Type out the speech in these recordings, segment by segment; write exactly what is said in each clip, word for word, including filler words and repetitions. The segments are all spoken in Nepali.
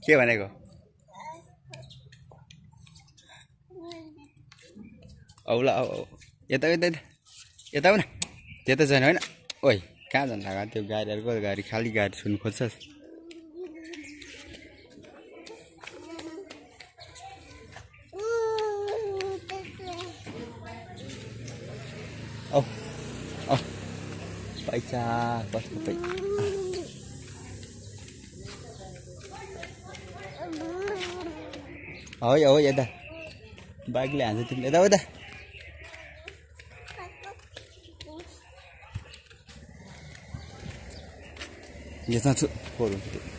के भनेको औला औ यता यता यता आउन त्यता छैन होइन ओइ कहाँ जान लाग्यो त्यो गाडीहरूको गाडी खाली गाडी सुन्नु खोज्छस् औ औ पैसा कस्तो पैसा हो हो यता बाइकले हान्छ तिमीले यता उता यसमा छु फोर हुन्छ त्यो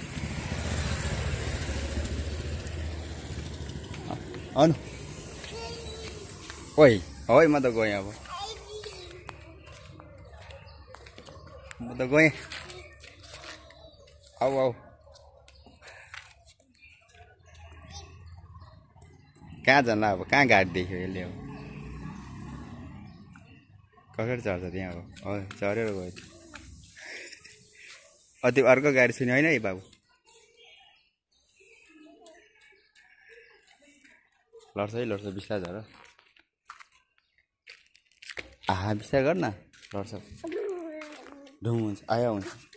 आउनु ओइ है म त गएँ अब म त गएँ आऊ आऊ कहाँ जान्ला अब कहाँ गाडी देख्यो यसले अब कसरी चढ्छ त्यहाँ अब हो चढेर गयो अ त्यो अर्को गाडी सुन्यो होइन है बाबु लड्छ है लड्छ बिस्तार झर आहा बिस्तार गर न लड्छ ढुङ हुन्छ आयो हुन्छ